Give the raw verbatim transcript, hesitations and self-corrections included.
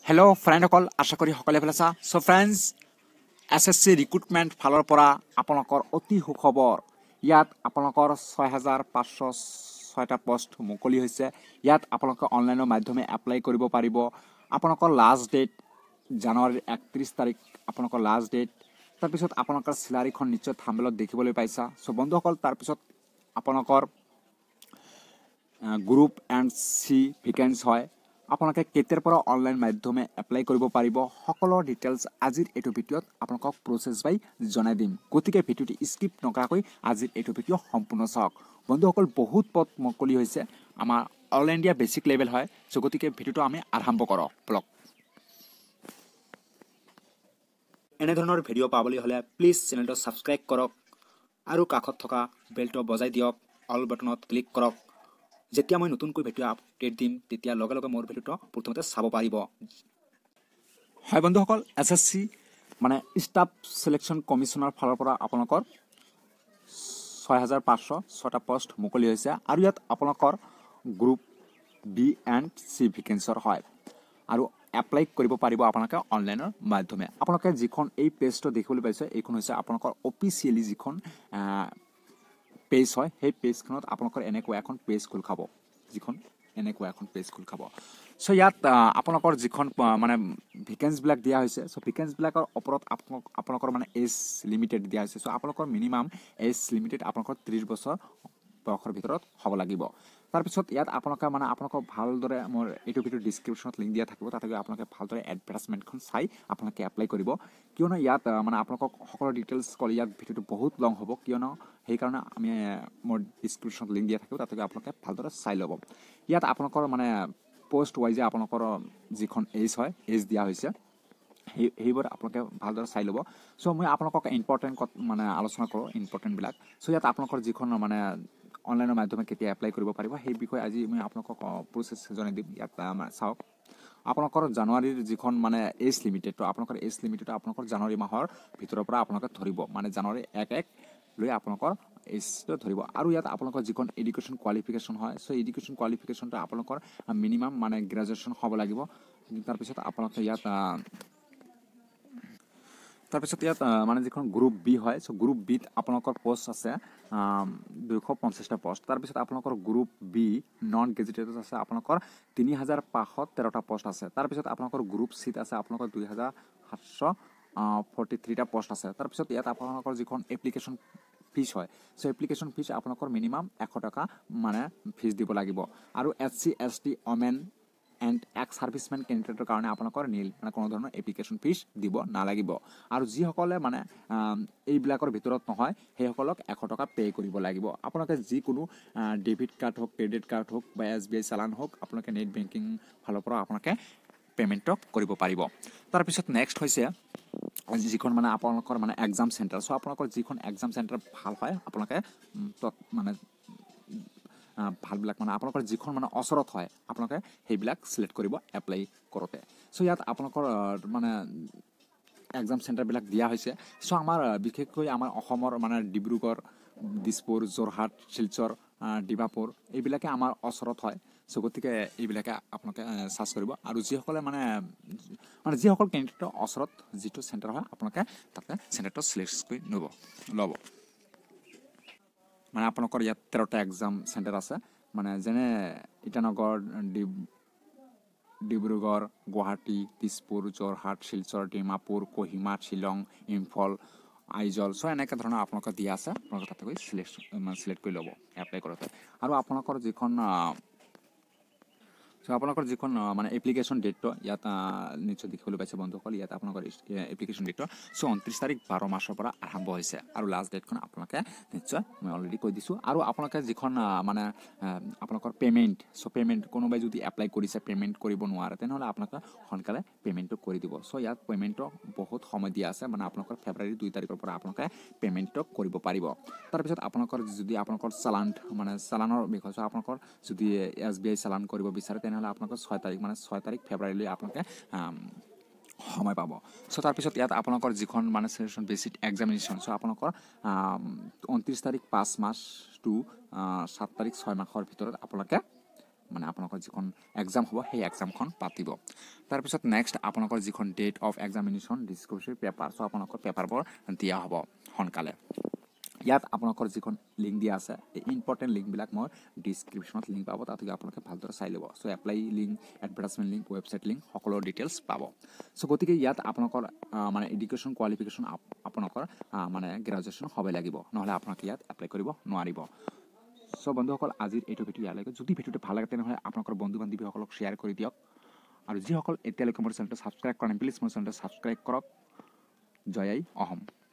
Hello friend সকল আশা করি সকলে ভালো আছা so friends S S C Recruitment ফালৰ পৰা আপোনালোকৰ অতি সুখবৰ ইয়াত আপোনালোকৰ ছয় হাজাৰ পাঁচশ ছয়টা পোষ্ট মুকলি হৈছে ইয়াত আপোনালোকে অনলাইনৰ মাধ্যমে এপ্লাই কৰিব পাৰিব আপোনালোকৰ লাষ্ট ডেট জানুৱাৰীৰ একত্ৰিশ তাৰিখ আপোনালোকৰ লাষ্ট ডেট তাৰ পিছত আপোনালোকৰ স্যালাৰিখন নিশ্চয় থাম্বনেলত দেখিবলৈ পাইছা সো বন্ধুসকল তাৰ পিছত আপোনালোকৰ গ্ৰুপ এণ্ড সি ভেকেন্সি হয় আপোনালোকে কেতিয়াৰ পৰা অনলাইন মাধ্যমে এপ্লাই কৰিব পাৰিব সকলো ডিটেইলছ আজিৰ এইটো ভিডিঅ'ত আপোনালোকক প্ৰসেছ বাই জনাই দিম গতিকে ভিডিঅ'টি স্কিপ নকৰাকৈ আজিৰ এইটো ভিডিঅ' সম্পূৰ্ণ চাওক বন্ধুসকল বহুত পদ মুকলি হৈছে আমাৰ অল ইণ্ডিয়া বেসিক লেভেল হয় সো গতিকে ভিডিঅ'টো আমি আৰম্ভ কৰোঁ ব্লগ এনে ধৰণৰ ভিডিঅ' পাবলৈ হলে প্লিজ চেনেলটো সাবস্ক্ৰাইব কৰক আৰু কাষত থকা বেলটো বজাই দিয়ক অল বাটনত ক্লিক কৰক যেতিয়া মই নতুনকৈ ভিডিঅ' আপডেট দিম তেতিয়া লগে লগে মোৰ ভিডিঅ'টো প্ৰথমতে চাব পাৰিব হয় বন্ধুসকল S S C মানে ষ্টাফ সিলেকশন কমিশনৰ ফালৰ পৰা আপোনালোকৰ ছয় হাজাৰ পাঁচশ ছয়টা পোষ্ট মুকলি হৈছে আৰু ইয়াত আপোনালোকৰ গ্ৰুপ বি এণ্ড সি ভেকেন্সিৰ হয় আৰু এপ্লাই কৰিব পাৰিব আপোনালোকে অনলাইনৰ মাধ্যমে আপোনালোকে যিখন এই পেজটো দেখিবলৈ পাইছে এইখন হৈছে আপোনালোকৰ অফিচিয়েলি যিখন পেজ হয় সেই পেজখনত আপোনালোকৰ এনেকুৱা এখন পেজ খোল খাব যিখন এনেকুৱা এখন পেজ খোল খাব সো ইয়াত আপোনালোকৰ যিখন মানে ভেকেন্সি বিলাক দিয়া হৈছে সো ভেকেন্সি বিলাকৰ ওপৰত আপোনালোকৰ মানে এজ লিমিটেড দিয়া হৈছে সো আপোনালোকৰ মিনিমাম এজ লিমিটেড আপোনালোকৰ ত্ৰিশ বছৰ বয়সৰ ভিতৰত হ'ব লাগিব তাৰ পিছত ইয়াত আপোনালোকে মানে আপোনালোকক ভালদৰে মোৰ এইটো ভিডিঅ' ডেসক্ৰিপচনত লিংক দিয়া থাকিব তাতে গৈ আপোনালোকে ভালদৰে এডভাৰটাইজমেণ্টখন চাই আপোনালোকে এপ্লাই কৰিব কিয়নো ইয়াত মানে আপোনালোকক সকলো ডিটেইলছ ক'লে ইয়াত ভিডিঅ'টো বহুত লং হ'ব কিয়নো সেইকাৰণে আমি মোৰ ডেসক্ৰিপচনত লিংক দিয়া থাকিব তাতে গৈ আপোনালোকে ভালদৰে চাই ল'ব ইয়াত আপোনালোকৰ মানে পোষ্ট ৱাইজে আপোনালোকৰ যিখন এজ হয় এজ দিয়া হৈছে সেই সেইবোৰ আপোনালোকে ভালদৰে চাই ল'ব সো মই আপোনালোকক ইম্পৰ্টেণ্ট মানে আলোচনা কৰোঁ ইম্পৰ্টেণ্টবিলাক সো ইয়াত আপোনালোকৰ যিখন মানে অনলাইনৰ মাধ্যমে কেতিয়া এপ্লাই কৰিব পাৰিব সেই বিষয়ে আজি মই আপোনালোকক প্ৰসেছ জনাই দিম ইয়াত চাওক আপোনালোকৰ জানুৱাৰীৰ যিখন মানে এজ লিমিটেড আপোনালোকৰ এজ লিমিটেড আপোনালোকৰ জানুৱাৰী মাহৰ ভিতৰৰ পৰা আপোনালোকে ধৰিব মানে জানুৱাৰী এক এক লৈ আপোনালোকৰ এজটো ধৰিব আৰু ইয়াত আপোনালোকৰ যিখন এডুকেশ্যন কোৱালিফিকেশ্যন হয় সো এডুকেশ্যন কোৱালিফিকেশ্যনটো আপোনালোকৰ মিনিমাম মানে গ্ৰেজুৱেশ্যন হ'ব লাগিব তাৰপিছত আপোনালোকে ইয়াত তাৰপিছত ইয়াত মানে যিখন গ্ৰুপ বি হয় সো গ্ৰুপ বিত আপোনালোকৰ পোষ্ট আছে দুশ পঞ্চাছটা পোষ্ট তাৰপিছত আপোনালোকৰ গ্ৰুপ বি নন গেজেটেড আছে আপোনালোকৰ তিনি হাজাৰ পাঁচশ তেৰটা পোষ্ট আছে তাৰপিছত আপোনালোকৰ গ্ৰুপ চিত আছে আপোনালোকৰ দুই হাজাৰ সাতশ ফৰ্টি থ্ৰীটা পোষ্ট আছে তাৰপিছত ইয়াত আপোনালোকৰ যিখন এপ্লিকেশ্যন ফিজ হয় সো এপ্লিকেশ্যন ফিজ আপোনালোকৰ মিনিমাম এশ টকা মানে ফিজ দিব লাগিব আৰু S C S T women and ex servicemen কেণ্ডিডেটৰ কাৰণে আপোনালোকৰ নীল মানে কোনো ধৰণৰ এপ্লিকেশ্যন ফিজ দিব নালাগিব আৰু যিসকলে মানে এইবিলাকৰ ভিতৰত নহয় সেইসকলক এশ টকা পে' কৰিব লাগিব আপোনালোকে যিকোনো ডেবিট কাৰ্ড হওক ক্ৰেডিট কাৰ্ড হওক বা এছ বি আই চালান হওক আপোনালোকে নেট বেংকিং ফালৰ পৰা আপোনালোকে পে'মেণ্ট কৰিব পাৰিব তাৰপিছত নেক্সট হৈছে যিখন মানে আপোনালোকৰ মানে এক্সাম চেণ্টাৰ চ' আপোনালোকৰ যিখন এক্সাম চেণ্টাৰ ভাল হয় আপোনালোকে মানে ভালবিলাক মানে আপোনালোকৰ যিখন মানে ওচৰত হয় আপোনালোকে সেইবিলাক চিলেক্ট কৰিব এপ্লাই কৰোঁতে চ' ইয়াত আপোনালোকৰ মানে এক্সাম চেণ্টাৰবিলাক দিয়া হৈছে চ' আমাৰ বিশেষকৈ আমাৰ অসমৰ মানে ডিব্ৰুগড় দিছপুৰ যোৰহাট শিলচৰ ডিমাপুৰ এইবিলাকে আমাৰ ওচৰত হয় চ' গতিকে এইবিলাকে আপোনালোকে চাৰ্চ কৰিব আৰু যিসকলে মানে মানে যিসকল কেণ্ডিডেটৰ ওচৰত যিটো চেণ্টাৰ হয় আপোনালোকে তাতে চেণ্টাৰটো চিলেক্ট কৰি ল'ব ল'ব মানে আপোনালোকৰ ইয়াত তেৰটা এক্সাম চেণ্টাৰ আছে মানে যেনে ইটানগৰ ডিব্ৰুগড় গুৱাহাটী দিছপুৰ যোৰহাট শিলচৰ ডিমাপুৰ কহিমা শ্বিলং ইম্ফল আইজল চ' এনেকৈ ধৰণৰ আপোনালোকৰ দিয়া আছে আপোনালোকে তাতে গৈ চিলেক্ট মানে চিলেক্ট কৰি ল'ব এপ্লাই কৰোঁতে আৰু আপোনালোকৰ যিখন চ' আপোনালোকৰ যিখন মানে এপ্লিকেশ্যন ডেটটো ইয়াত নিশ্চয় দেখিবলৈ পাইছে বন্ধুসকল ইয়াত আপোনালোকৰ এপ্লিকেশ্যন ডেটটো চ' ঊনত্ৰিছ তাৰিখ বাৰ মাৰ্চৰ পৰা আৰম্ভ হৈছে আৰু লাষ্ট ডেটখন আপোনালোকে নিশ্চয় মই অলৰেডি কৈ দিছোঁ আৰু আপোনালোকে যিখন মানে আপোনালোকৰ পে'মেণ্ট চ' পে'মেণ্ট কোনোবাই যদি এপ্লাই কৰিছে পে'মেণ্ট কৰিব নোৱাৰে তেনেহ'লে আপোনালোকে সোনকালে পে'মেণ্টটো কৰি দিব চ' ইয়াত পে'মেণ্টটো বহুত সময় দিয়া আছে মানে আপোনালোকৰ ফেব্ৰুৱাৰী দুই তাৰিখৰ পৰা আপোনালোকে পে'মেণ্টটো কৰিব পাৰিব তাৰপিছত আপোনালোকৰ যদি আপোনালোকৰ চালান মানে চালানৰ বিষয় চ' আপোনালোকৰ যদি এছ বি আই চালান কৰিব বিচাৰে তেনেহ'লে আপোনালোকৰ ছয় তাৰিখ মানে ছয় তাৰিখ ফেব্ৰুৱাৰীলৈ আপোনালোকে সময় পাব চ' তাৰপিছত ইয়াত আপোনালোকৰ যিখন মানে চিলেকশ্যন বেচিক এক্সামিনেশ্যন চ' আপোনালোকৰ ঊনত্ৰিছ তাৰিখ পাঁচ মাৰ্চ টু সাত তাৰিখ ছয় মাহৰ ভিতৰত আপোনালোকে মানে আপোনালোকৰ যিখন এক্সাম হ'ব সেই এক্সামখন পাতিব তাৰপিছত নেক্সট আপোনালোকৰ যিখন date of examination disclosure paper so' আপোনালোকৰ পেপাৰবোৰ দিয়া হ'ব সোনকালে ইয়াত আপোনালোকৰ যিখন লিংক দিয়া আছে এই ইম্পৰ্টেণ্ট লিংকবিলাক মই ডিছক্ৰিপশ্যনত লিংক পাব তাত আপোনালোকে ভালদৰে চাই ল'ব so' apply link advertisement link website link সকলো ডিটেইলছ পাব চ' গতিকে ইয়াত আপোনালোকৰ মানে এডুকেশ্যন কোৱালিফিকেশ্যন আপোনালোকৰ মানে গ্ৰেজুৱেশ্যন হ'ব লাগিব নহ'লে আপোনালোকে ইয়াত এপ্লাই কৰিব নোৱাৰিব চ' বন্ধুসকল আজিৰ এইটো ভিডিঅ' ইয়ালৈকে যদি ভিডিঅ'টো ভাল লাগে তেনেহ'লে আপোনালোকৰ বন্ধু বান্ধৱীসকলক শ্বেয়াৰ কৰি দিয়ক আৰু যিসকল এতিয়ালৈকে মোৰ চেনেলটো ছাবস্ক্ৰাইব কৰা নাই প্লিজ মোৰ চেনেলটো ছাবস্ক্ৰাইব কৰক জয় আই অসম।